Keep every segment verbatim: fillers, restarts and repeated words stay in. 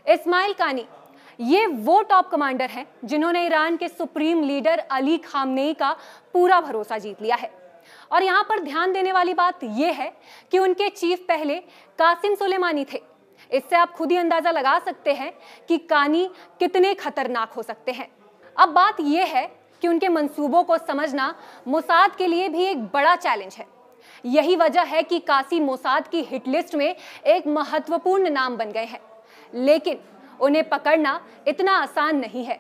इस्माइल कानी ये वो टॉप कमांडर हैं जिन्होंने ईरान के सुप्रीम लीडर अली खामनेई का पूरा भरोसा जीत लिया है। और यहाँ पर ध्यान देने वाली बात यह है कि उनके चीफ पहले कासिम सुलेमानी थे। इससे आप खुद ही अंदाजा लगा सकते हैं कि कानी कितने खतरनाक हो सकते हैं। अब बात यह है कि उनके मंसूबों को समझना मोसाद के लिए भी एक बड़ा चैलेंज है। यही वजह है कि कासिम मोसाद की हिट लिस्ट में एक महत्वपूर्ण नाम बन गए हैं, लेकिन उन्हें पकड़ना इतना आसान नहीं है।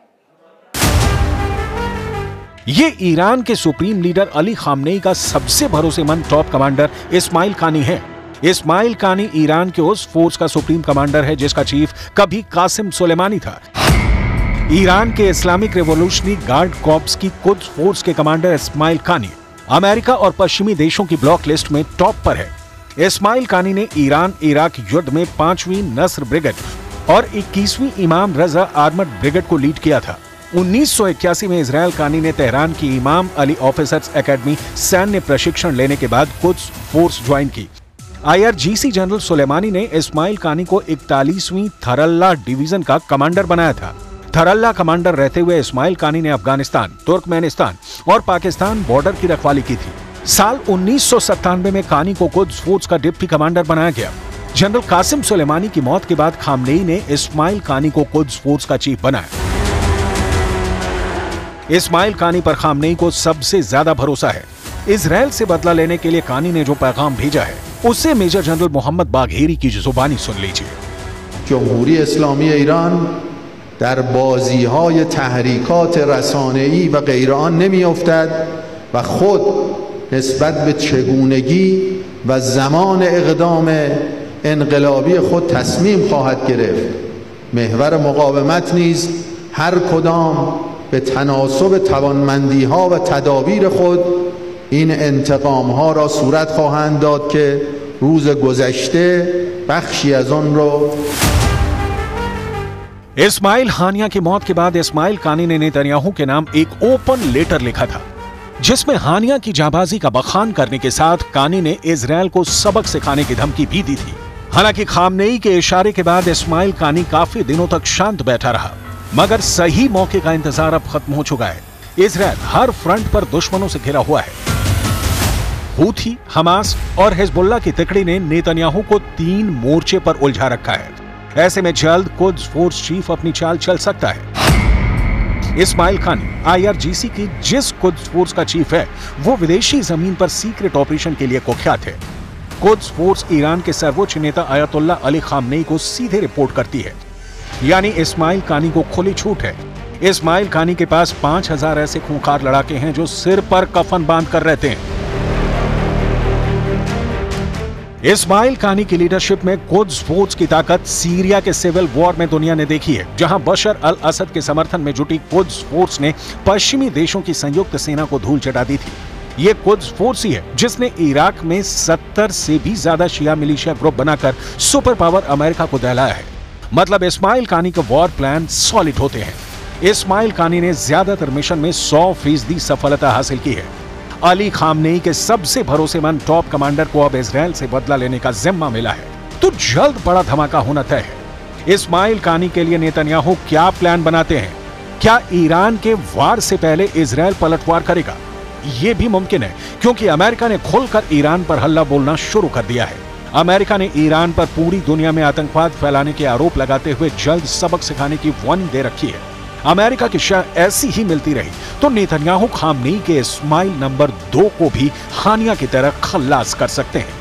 ये ईरान के सुप्रीम लीडर अली खामनेई का सबसे भरोसेमंद टॉप कमांडर इस्माइल कानी है। इस्माइल कानी ईरान के उस फोर्स का सुप्रीम कमांडर है जिसका चीफ कभी कासिम सुलेमानी था। ईरान के इस्लामिक रेवोल्यूशनरी गार्ड कॉर्प्स की कुद्स फोर्स के कमांडर इस्माइल कानी अमेरिका और पश्चिमी देशों की ब्लॉक लिस्ट में टॉप पर है। इस्माइल कानी ने ईरान इराक युद्ध में पांचवीं नस्र ब्रिगेड और इक्कीसवीं इमाम रजा आर्मर्ड ब्रिगेड को लीड किया था। उन्नीस सौ इक्यासी में इजराइल कानी ने तेहरान की इमाम अली ऑफिसर्स एकेडमी सैन्य प्रशिक्षण लेने के बाद कुद्स फोर्स ज्वाइन की। आईआरजीसी जनरल सुलेमानी ने इस्माइल कानी को इकतालीसवीं थरल्ला डिवीजन का कमांडर बनाया था। थरल्ला कमांडर रहते हुए इस्माइल कानी ने अफगानिस्तान, तुर्कमेनिस्तान और पाकिस्तान बॉर्डर की रखवाली की थी। साल उन्नीस सौ सत्तानवे में कानी को कुद्स फोर्स का डिप्टी कमांडर बनाया गया। जनरल कासिम सुलेमानी की मौत के बाद खामनेई ने इस्माइल कानी को कुद्स फोर्स का चीफ बनाया। इस्माइल कानी पर खामनेई को सबसे ज्यादा भरोसा है। इजराइल से बदला लेने के लिए कानी ने जो पैगाम भेजा है उससे मेजर जनरल मोहम्मद बाघेरी की जुबानी सुन लीजिए। जमहूरी इस्लामी ईरान در بازی‌های تحریکات رسانه‌ای و غیر آن نمی‌افتد و خود نسبت به چگونگی و زمان اقدام انقلابی خود تصمیم خواهد گرفت. محور مقاومت نیز هر کدام به تناسب توانمندی‌ها و تدابیر خود این انتقام‌ها را صورت خواهند داد که روز گذشته بخشی از آن را इस्माइल हानिया की मौत के बाद इस्माइल कानी ने नेतन्याहू के नाम एक ओपन लेटर लिखा था जिसमें हानिया की जाबाजी का बखान करने के साथ कानी ने इजराइल को सबक सिखाने की धमकी भी दी थी। हालांकि खामनेई के इशारे के बाद इस्माइल कानी काफी दिनों तक शांत बैठा रहा, मगर सही मौके का इंतजार अब खत्म हो चुका है। इजराइल हर फ्रंट पर दुश्मनों से घिरा हुआ है। हूथी, हमास और हिजबुल्लाह की तिकड़ी ने नेतन्याहू को तीन मोर्चे पर उलझा रखा है। ऐसे में जल्द कुद्स फोर्स चीफ अपनी चाल चल सकता है। इस्माइल कानी आईआरजीसी की जिस कुद्स फोर्स का चीफ है वो विदेशी जमीन पर सीक्रेट ऑपरेशन के लिए कुख्यात है। कुद्स फोर्स ईरान के सर्वोच्च नेता अयतुल्ला अली खामनेई को सीधे रिपोर्ट करती है, यानी इस्माइल कानी को खुली छूट है। इस्माइल कानी के पास पांच हजार ऐसे खूंखार लड़ाके हैं जो सिर पर कफन बांध कर रहते हैं। इस्माइल कानी की लीडरशिप में कुद्स फोर्स की ताकत सीरिया के सिविल वॉर में दुनिया ने देखी है, जहां बशर अल असद के समर्थन में जुटी कुद्स फोर्स ने पश्चिमी देशों की संयुक्त सेना को धूल चटा दी थी। ये कुद्स फोर्स ही है जिसने इराक में सत्तर से भी ज्यादा शिया मिलिशिया ग्रुप बनाकर सुपर पावर अमेरिका को दहलाया है। मतलब इस्माइल कानी के वॉर प्लान सॉलिड होते हैं। इस्माइल कानी ने ज्यादातर मिशन में सौ फीसदी सफलता हासिल की है। अली खामनेई के सबसे भरोसेमंद टॉप कमांडर को अब इजराइल से बदला लेने का जिम्मा मिला है, तो जल्द बड़ा धमाका होना तय है। इस्माइल कानी के लिए नेतन्याहू क्या प्लान बनाते हैं? क्या ईरान के वार से पहले इजराइल पलटवार करेगा? यह भी मुमकिन है क्योंकि अमेरिका ने खुलकर ईरान पर हल्ला बोलना शुरू कर दिया है। अमेरिका ने ईरान पर पूरी दुनिया में आतंकवाद फैलाने के आरोप लगाते हुए जल्द सबक सिखाने की वार्निंग दे रखी है। अमेरिका की शह ऐसी ही मिलती रही तो नेतन्याहू खामनेई के इस्माइल नंबर दो को भी हानिया की तरह खल्लास कर सकते हैं।